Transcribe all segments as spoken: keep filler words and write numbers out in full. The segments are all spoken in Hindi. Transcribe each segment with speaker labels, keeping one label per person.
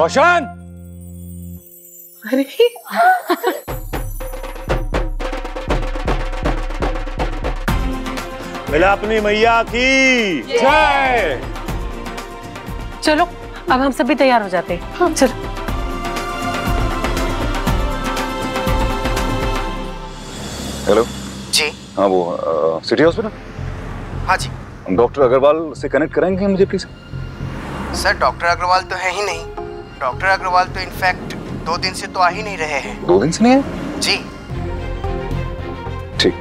Speaker 1: रोशन,
Speaker 2: अरे
Speaker 1: मिला अपनी मैया की जय।
Speaker 2: चलो अब हम सभी तैयार हो जाते हैं। हाँ। चलो।
Speaker 3: हेलो
Speaker 4: जी।
Speaker 3: हाँ वो आ, सिटी हॉस्पिटल।
Speaker 4: हाँ जी।
Speaker 3: डॉक्टर अग्रवाल से कनेक्ट कराएंगे मुझे प्लीज।
Speaker 4: सर डॉक्टर अग्रवाल तो है ही नहीं। डॉक्टर अग्रवाल तो इनफैक्ट दो दिन से तो आ ही नहीं रहे हैं।
Speaker 3: दो दिन से नहीं है?
Speaker 4: जी।
Speaker 3: ठीक।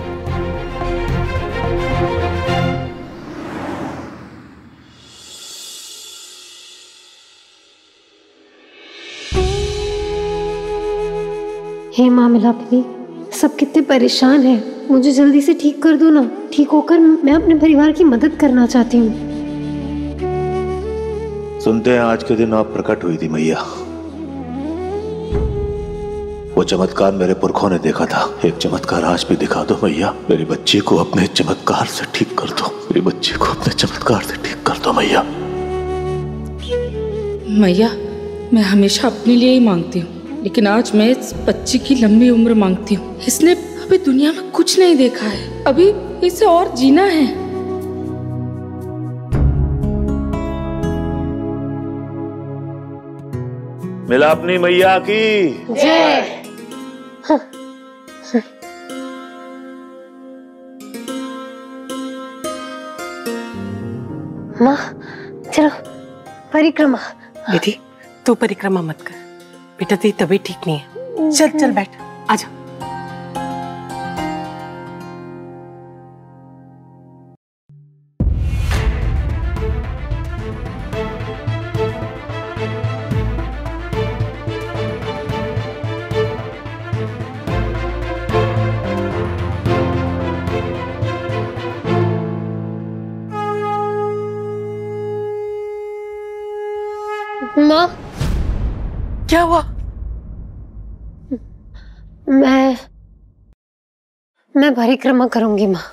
Speaker 5: हे माँ मिलापनी, सब कितने परेशान हैं, मुझे जल्दी से ठीक कर दो ना। ठीक होकर मैं अपने परिवार की मदद करना चाहती हूँ।
Speaker 6: सुनते हैं आज के दिन आप प्रकट हुई थी मैया। वो चमत्कार मेरे पुरखों ने देखा था, एक चमत्कार आज भी दिखा दो मैया। मेरी बच्ची को अपने चमत्कार से ठीक कर दो, मेरी बच्ची को अपने चमत्कार से ठीक कर दो मैया।
Speaker 7: मैया मैं हमेशा अपने लिए ही मांगती हूँ, लेकिन आज मैं इस बच्ची की लंबी उम्र मांगती हूँ। इसने अभी दुनिया में कुछ नहीं देखा है, अभी इसे और जीना है।
Speaker 1: मिला अपनी मैया की
Speaker 5: जय। माँ चलो परिक्रमा।
Speaker 2: बेटी तू परिक्रमा मत कर, बेटा तेरी तबीयत ठीक नहीं है। चल चल बैठ, आजा।
Speaker 5: माँ
Speaker 2: क्या हुआ?
Speaker 5: मैं मैं परिक्रमा करूंगी माँ।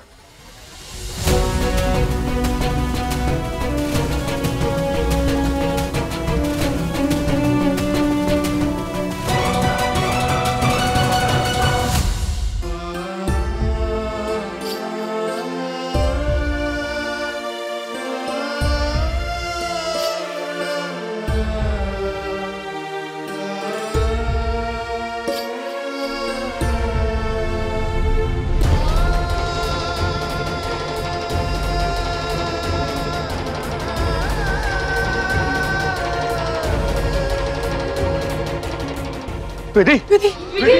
Speaker 1: विधि,
Speaker 2: विधि, विधि।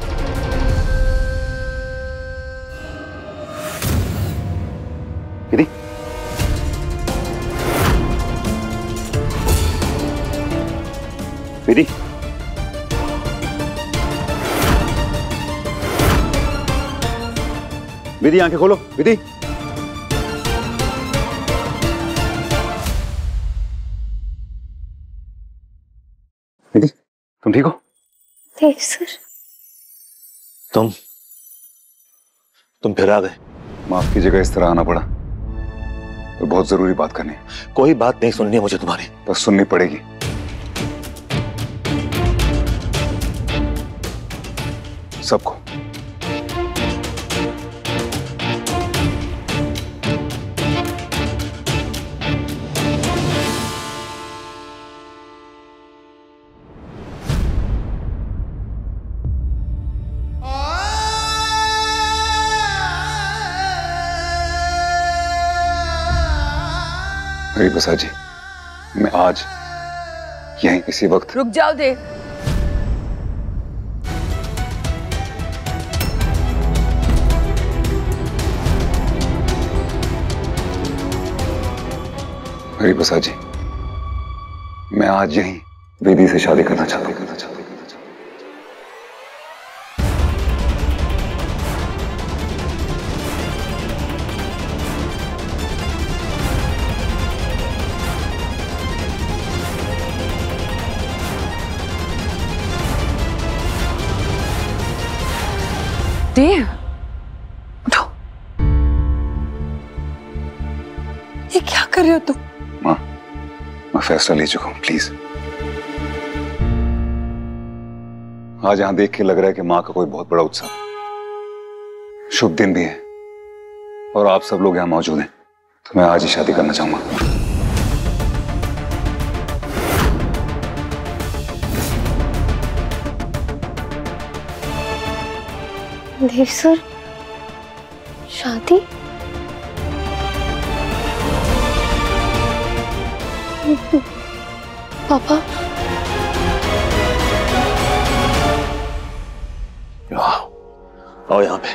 Speaker 3: विधि, विधि, विधि आंखें खोलो। विधि, विधि तुम ठीक हो?
Speaker 5: सर
Speaker 6: तुम तुम फिर आ गए।
Speaker 3: माफ कीजिएगा इस तरह आना पड़ा, तो बहुत जरूरी बात करनी है।
Speaker 6: कोई बात नहीं सुननी है मुझे तुम्हारी।
Speaker 3: बस सुननी पड़ेगी। सबको। हरिप्रसाद जी, मैं आज यहीं किसी वक्त।
Speaker 8: रुक जाओ देव।
Speaker 3: हरिप्रसाद जी, मैं आज यहीं विधि से शादी करना चाहता हूँ करना चाहता हूँ
Speaker 8: देव उठो। ये क्या कर रहे हो तुम?
Speaker 3: माँ, मैं फैसला ले चुका हूँ, प्लीज आज यहां देख के लग रहा है कि माँ का कोई बहुत बड़ा उत्सव है। शुभ दिन भी है और आप सब लोग यहां मौजूद हैं, तो मैं आज ही शादी करना चाहूंगा।
Speaker 5: देव सर, शादी? पापा,
Speaker 6: आओ यहाँ पे।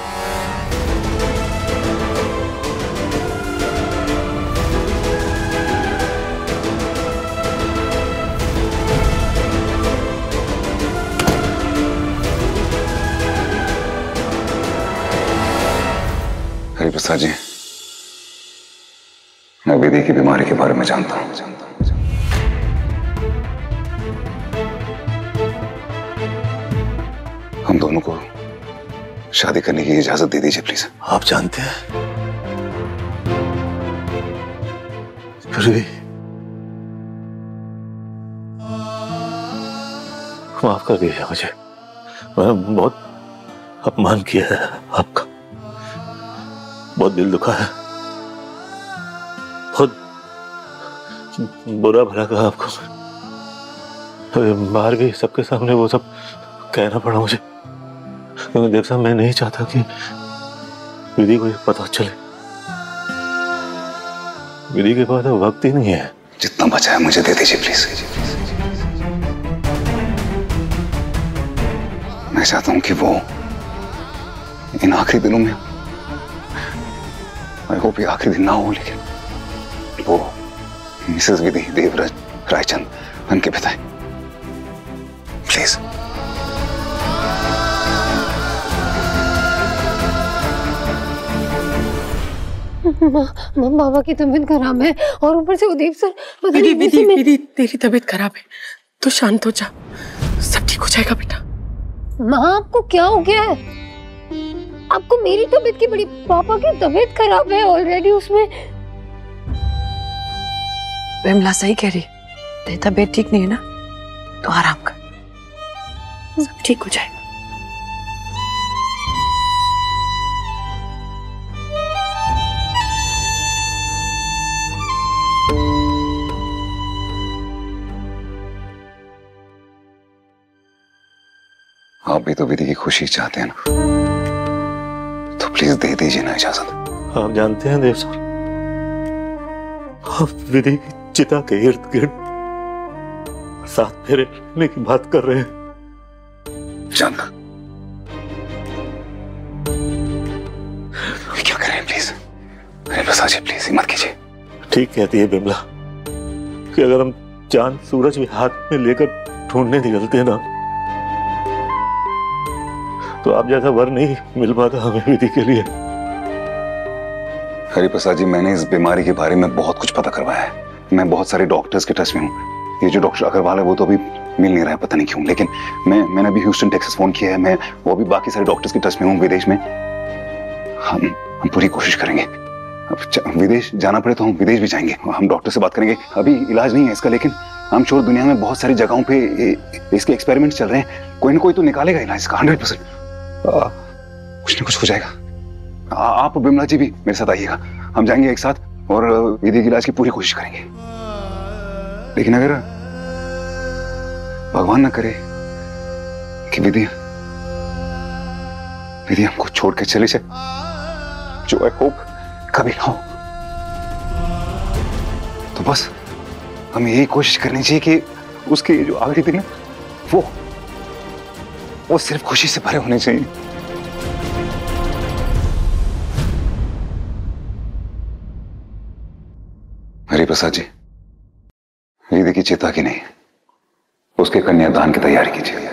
Speaker 3: हरिप्रसाद जी, मैं विधि की बीमारी के बारे में जानता हूं जानता हूं हम दोनों को शादी करने की इजाजत दे दीजिए प्लीज।
Speaker 6: आप जानते हैं, फिर भी माफ कर दीजिए मुझे। मैंने बहुत अपमान किया है आपका, बहुत दिल दुखा है, बहुत बुरा भला कहा आपको। बाहर भी सबके सामने वो सब कहना पड़ा मुझे, क्योंकि देव साहब मैं नहीं चाहता कि विधि को पता चले। विधि के पास वक्त ही नहीं है।
Speaker 3: जितना बचा है मुझे दे दीजिए प्लीज। मैं चाहता हूं कि वो इन आखिरी दिनों में, आई होप ये आखिरी दिन ना हो, लेकिन वो मिसेस विधि देवराज रायचंद बन के बिताए प्लीज।
Speaker 5: माँ, माँ बाबा की तबीयत खराब है और ऊपर से उदीप सर।
Speaker 2: विधि विधि विधि तेरी तबीयत खराब है, तो शांत हो जा, सब ठीक हो जाएगा बेटा।
Speaker 5: माँ आपको क्या हो गया है? आपको मेरी तबीयत की बड़ी, पापा की तबीयत खराब है ऑलरेडी उसमें।
Speaker 8: विमला सही कह रही, तेरी तबीयत ठीक नहीं है ना, तो आराम कर, सब ठीक हो जाएगा।
Speaker 3: आप भी तो विधि की खुशी चाहते हैं ना, तो प्लीज दे दीजिए ना इजाजत।
Speaker 6: आप जानते हैं देव साहब, आप विधि की चिता के इर्द गिर्द साथ फेरे लेने की बात कर रहे हैं।
Speaker 3: जानना क्या करें प्लीज? हरिप्रसाद जी प्लीज हिम्मत कीजिए।
Speaker 6: ठीक कहती है बिमला कि अगर हम चांद सूरज भी हाथ में लेकर ढूंढने निकलते हैं ना, तो आप जैसा वर नहीं मिल पाता हमें विधि के लिए।
Speaker 3: हरिप्रसाद जी, मैंने इस बीमारी के बारे में बहुत कुछ पता करवाया है। मैं बहुत सारे डॉक्टर्स के टच में हूँ। ये जो डॉक्टर अग्रवाल है वो तो अभी मिल नहीं रहा है, पता नहीं क्यों, लेकिन मैं मैंने अभी ह्यूस्टन टेक्सास फोन किया है। मैं वो भी बाकी सारे डॉक्टर्स के टच में हूँ विदेश में। हम हम पूरी कोशिश करेंगे। अब विदेश जाना पड़े तो हम विदेश भी जाएंगे, हम डॉक्टर से बात करेंगे। अभी इलाज नहीं है इसका, लेकिन हम श्योर दुनिया में बहुत सारी जगहों पे इसके एक्सपेरिमेंट चल रहे हैं। कोई ना कोई तो निकालेगा इलाज इसका, हंड्रेड परसेंट कुछ ना कुछ हो जाएगा। आ, आप बिमला जी भी मेरे साथ आइएगा, हम जाएंगे एक साथ और विधि के इलाज की पूरी कोशिश करेंगे। लेकिन अगर भगवान ना करे कि विधि विधि हमको छोड़ के चले जाए, जो आई होप कभी ना हो, तो बस हमें यही कोशिश करनी चाहिए कि उसके जो आखिरी दिन है वो वो सिर्फ खुशी से भरे होने चाहिए। हरिप्रसाद जी, विधि की चिता की नहीं, उसके कन्यादान की तैयारी कीजिए।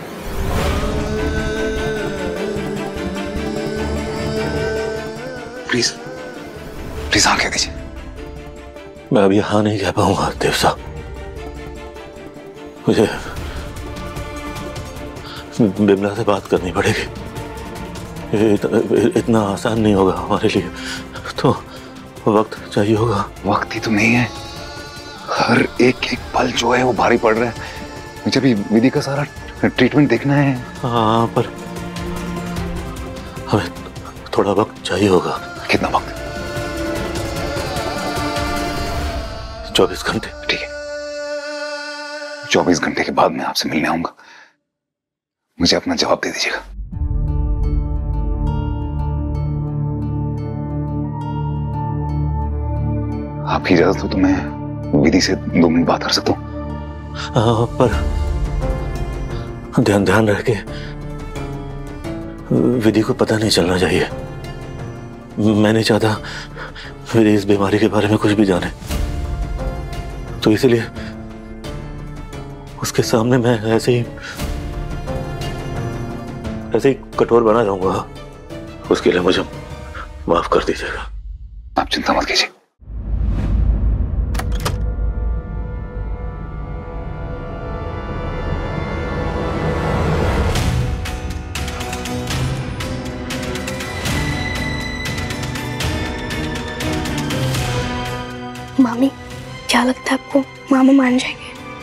Speaker 3: प्लीज प्लीज हाँ कह दीजिए।
Speaker 6: मैं अभी हाँ नहीं कह पाऊंगा देव साहब, मुझे बिमला से बात करनी पड़ेगी। इत, इतना आसान नहीं होगा हमारे लिए, तो वक्त चाहिए होगा।
Speaker 3: वक्त ही तो नहीं है, हर एक एक पल जो है वो भारी पड़ रहा है। जब ये विधि का सारा ट्रीटमेंट देखना है।
Speaker 6: हाँ, पर हमें थोड़ा वक्त चाहिए होगा।
Speaker 3: कितना वक्त?
Speaker 6: चौबीस घंटे।
Speaker 3: ठीक है, चौबीस घंटे के बाद मैं आपसे मिलने आऊंगा। मुझे अपना जवाब दे दीजिएगा। आपकी इजाजत हो तो मैं विधि से दो मिनट बात कर सकता हूँ?
Speaker 6: हाँ, पर ध्यान ध्यान रख के विधि को पता नहीं चलना चाहिए। मैं नहीं चाहता विधि इस बीमारी के बारे में कुछ भी जाने, तो इसलिए उसके सामने मैं ऐसे ही ऐसे ही कठोर बना जाऊंगा। उसके लिए मुझे माफ कर दीजिएगा।
Speaker 3: आप चिंता मत कीजिए।
Speaker 9: मामी, क्या लगता है आपको मामा मान जाएंगे?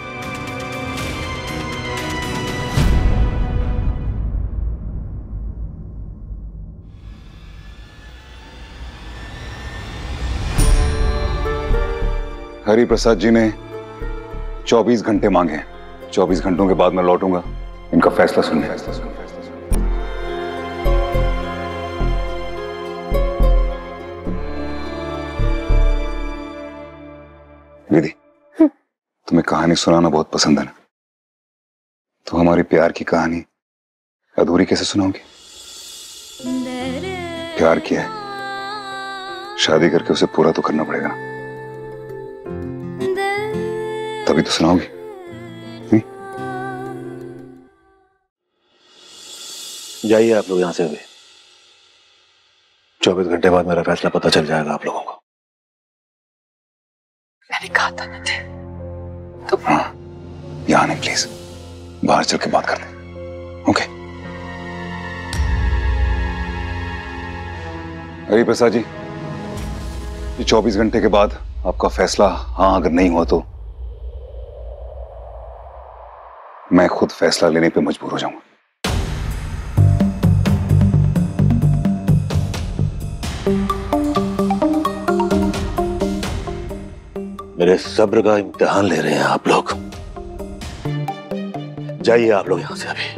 Speaker 3: हरि प्रसाद जी ने चौबीस घंटे मांगे। चौबीस घंटों के बाद मैं लौटूंगा इनका फैसला सुनने। फैसला सुनने विधि, तुम्हें कहानी सुनाना बहुत पसंद है ना? तो हमारी प्यार की कहानी अधूरी कैसे सुनाओगे? प्यार किया है, शादी करके उसे पूरा तो करना पड़ेगा ना, तभी तो सुनाओगी।
Speaker 6: जाइए आप लोग यहाँ से। अभी चौबीस घंटे बाद मेरा फैसला पता चल जाएगा आप लोगों को।
Speaker 8: मैंने कहा था ना थे
Speaker 3: तो हाँ, यहाँ नहीं, प्लीज बाहर चल के बात करते हैं। ओके हरि प्रसाद जी, ये चौबीस घंटे के बाद आपका फैसला हाँ अगर नहीं हुआ तो मैं खुद फैसला लेने पे मजबूर हो जाऊंगा।
Speaker 6: मेरे सब्र का इम्तिहान ले रहे हैं आप लोग। जाइए आप लोग यहां से अभी।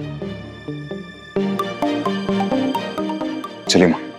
Speaker 3: चलिए मां।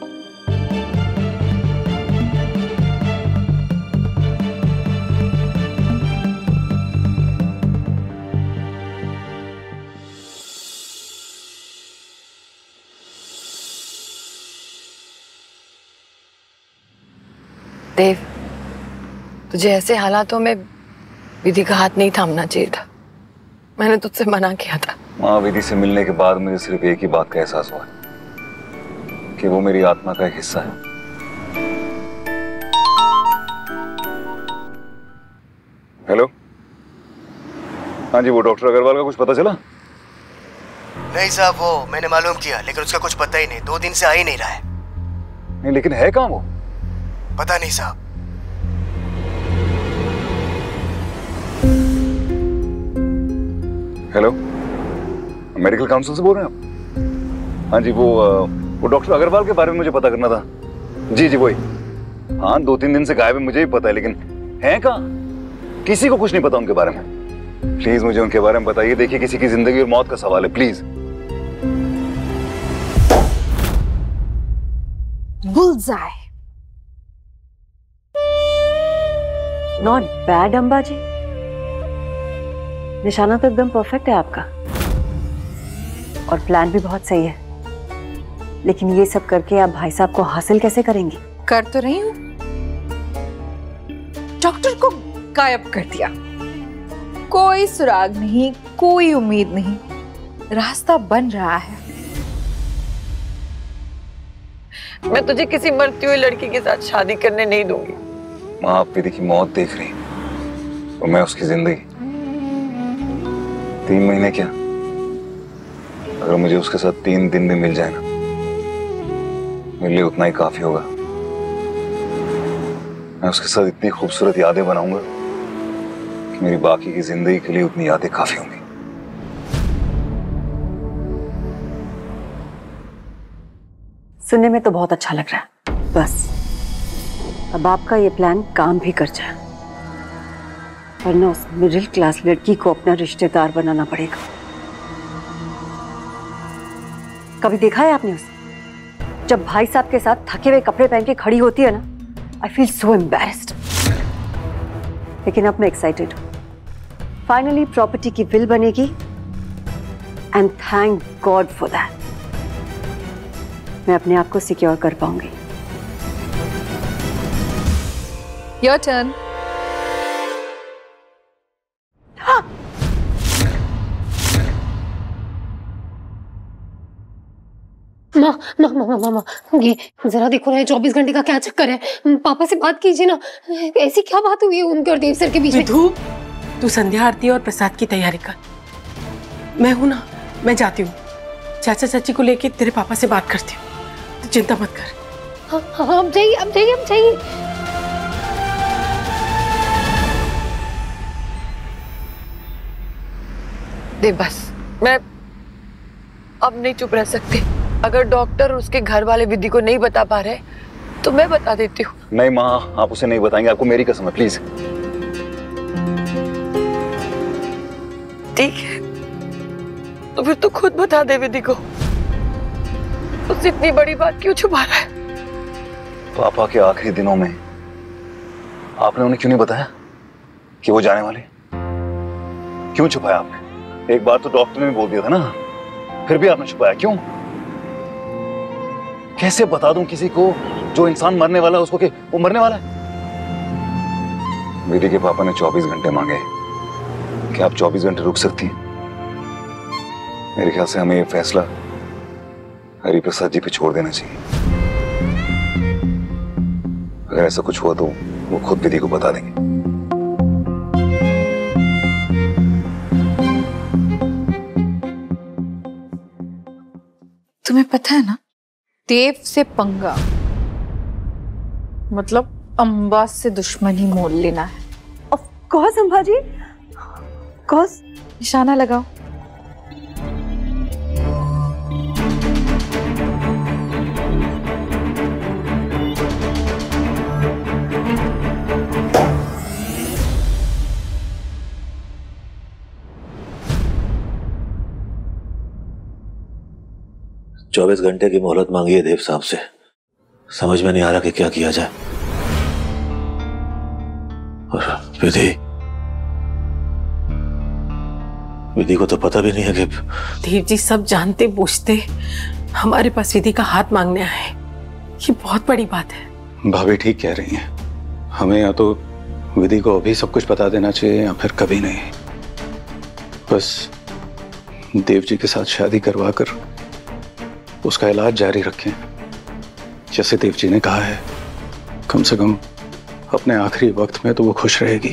Speaker 8: देव, तुझे ऐसे हालातों में विधि का हाथ नहीं थामना चाहिए था। मैंने तुझसे मना किया था।
Speaker 3: मां, विधि से मिलने के बाद मुझे सिर्फ एक ही बात का एहसास हुआ कि वो मेरी आत्मा का एक हिस्सा है। हेलो, हाँ जी, वो डॉक्टर अग्रवाल का कुछ पता चला?
Speaker 4: नहीं साहब, वो मैंने मालूम किया लेकिन उसका कुछ पता ही नहीं। दो दिन से आ ही नहीं रहा है।
Speaker 3: नहीं, लेकिन है कहाँ वो?
Speaker 4: पता नहीं साहब।
Speaker 3: हेलो, मेडिकल काउंसिल से बोल रहे हैं आप? हाँ जी, वो वो डॉक्टर अग्रवाल के बारे में मुझे पता करना था। जी जी वही। हाँ, दो तीन दिन से गायब है, मुझे भी पता है, लेकिन हैं कहाँ? किसी को कुछ नहीं पता उनके बारे में। प्लीज मुझे उनके बारे में बताइए। देखिए, किसी की जिंदगी और मौत का सवाल है, प्लीज।
Speaker 10: बुलजाई।
Speaker 8: नॉट बैड अंबा जी, निशाना तो एकदम परफेक्ट है आपका और प्लान भी बहुत सही है, लेकिन ये सब करके आप भाई साहब को हासिल कैसे करेंगी?
Speaker 10: कर तो रही हूँ। डॉक्टर को गायब कर दिया, कोई सुराग नहीं, कोई उम्मीद नहीं, रास्ता बन रहा है।
Speaker 8: मैं तुझे किसी मरती हुई लड़की के साथ शादी करने नहीं दूंगी।
Speaker 3: माँ, आप विधि की मौत देख रही और मैं उसकी जिंदगी। तीन महीने क्या, अगर मुझे उसके साथ तीन दिन भी मिल जाए ना, मेरे लिए उतना ही काफी होगा। मैं उसके साथ इतनी खूबसूरत यादें बनाऊंगा कि मेरी बाकी की जिंदगी के लिए उतनी यादें काफी होंगी।
Speaker 8: सुनने में तो बहुत अच्छा लग रहा है। बस अब आपका ये प्लान काम भी कर जाए, वरना उस मिडिल क्लास लड़की को अपना रिश्तेदार बनाना पड़ेगा। कभी देखा है आपने उसे जब भाई साहब के साथ थके हुए कपड़े पहन के खड़ी होती है ना? I feel so embarrassed. लेकिन अब मैं एक्साइटेड हूं। फाइनली प्रॉपर्टी की विल बनेगी and thank God for that. मैं अपने आप को सिक्योर कर पाऊंगी।
Speaker 10: Your turn.
Speaker 5: माँ माँ माँ माँ माँ ये जरा देखो ना, चौबीस घंटे का क्या चक्कर है? पापा से बात कीजिए ना। ऐसी क्या बात हुई है उनके और देव सर के बीच में?
Speaker 2: विधु, तू संध्या आरती और प्रसाद की तैयारी कर। मैं हूं ना, मैं जाती हूँ। चाचा चाची को लेके तेरे पापा से बात करती हूँ, तो चिंता मत कर।
Speaker 5: हाँ हाँ, अब जाइए अब जाइए अब जाइए।
Speaker 11: देव बस, मैं अब नहीं चुप रह सकती। अगर डॉक्टर उसके घर वाले विधि को नहीं बता पा रहे तो मैं बता देती हूँ।
Speaker 3: नहीं माँ, आप उसे नहीं बताएंगे, आपको मेरी कसम है, प्लीज।
Speaker 11: ठीक है, तो फिर तू खुद बता दे विधि को। उससे इतनी बड़ी बात क्यों छुपा रहा है?
Speaker 3: पापा के आखिरी दिनों में आपने उन्हें क्यों नहीं बताया कि वो जाने वाले? क्यों छुपाया आपने? एक बार तो डॉक्टर ने भी बोल दिया था ना, फिर भी आपने छुपाया क्यों? कैसे बता दूं किसी को जो इंसान मरने वाला है उसको कि वो मरने वाला है? विधि के पापा ने चौबीस घंटे मांगे। क्या आप चौबीस घंटे रुक सकती हैं? मेरे ख्याल से हमें ये फैसला हरिप्रसाद जी पे छोड़ देना चाहिए। अगर ऐसा कुछ हुआ तो वो खुद विधि को बता देंगे।
Speaker 10: तुम्हें पता है ना, देव से पंगा मतलब अंबा से दुश्मनी मोल लेना है।
Speaker 8: Of course Amba ji, course.
Speaker 10: निशाना लगाओ।
Speaker 6: चौबीस घंटे की मोहलत मांगी है देव साहब से। समझ में नहीं आ रहा कि क्या किया जाए। और विधि विधि को तो पता भी नहीं है कि
Speaker 2: देव जी सब जानते बूझते हमारे पास विधि का हाथ मांगने आए। ये बहुत बड़ी बात है।
Speaker 12: भाभी ठीक कह रही हैं। हमें या तो विधि को अभी सब कुछ बता देना चाहिए या फिर कभी नहीं। बस देव जी के साथ शादी करवा कर उसका इलाज जारी रखें, जैसे देव जी ने कहा है। कम से कम अपने आखिरी वक्त में तो वो खुश रहेगी।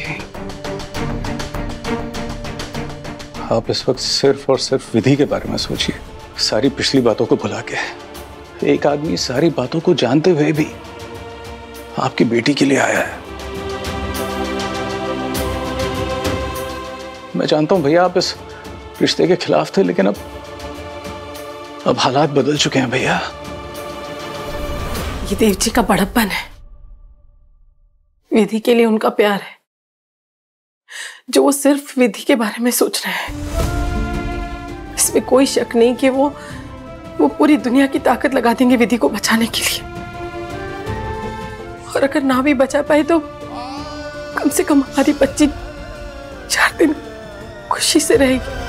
Speaker 12: आप इस वक्त सिर्फ और सिर्फ विधि के बारे में सोचिए, सारी पिछली बातों को भुला के। एक आदमी सारी बातों को जानते हुए भी आपकी बेटी के लिए आया है। मैं जानता हूं भैया आप इस रिश्ते के खिलाफ थे, लेकिन अब अब हालात बदल चुके हैं भैया।
Speaker 2: ये देव जी का बड़प्पन है। विधि के लिए उनका प्यार है जो वो सिर्फ विधि के बारे में सोच रहे हैं। इसमें कोई शक नहीं कि वो वो पूरी दुनिया की ताकत लगा देंगे विधि को बचाने के लिए। और अगर ना भी बचा पाए तो कम से कम हमारी बच्ची चार दिन खुशी से रहेगी।